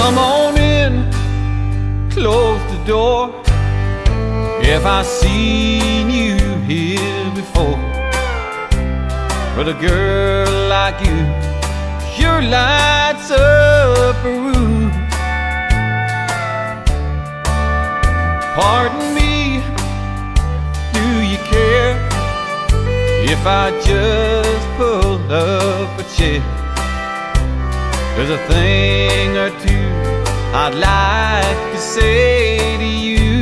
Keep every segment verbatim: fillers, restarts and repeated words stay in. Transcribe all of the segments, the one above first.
come on in, close the door. If I seen you here before, but a girl like you sure lights up a room. Pardon me, do you care if I just pull up a chair? There's a thing or two I'd like to say to you.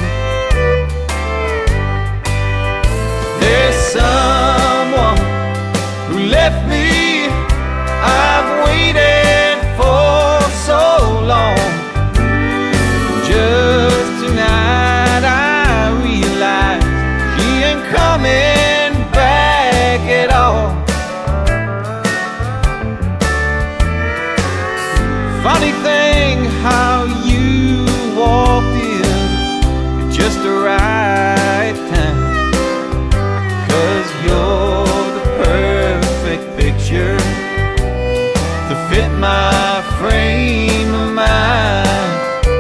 There's someone who left me, I've waited for so long. Just tonight I realize she ain't coming back at all. Funny thing how you walked in at just the right time, 'cause you're the perfect picture to fit my frame of mind.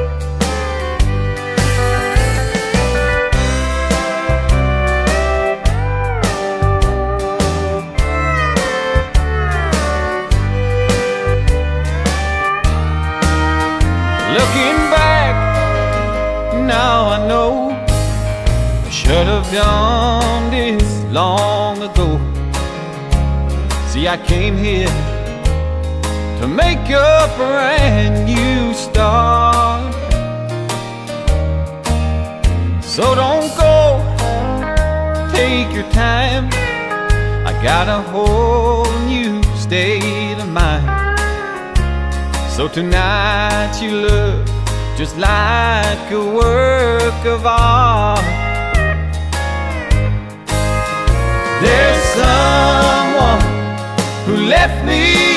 Looking back, now I know I should have done this long ago. See, I came here to make a brand new start. So don't go, take your time. I got a whole new state of mind. So tonight you look just like a work of art. There's someone who left me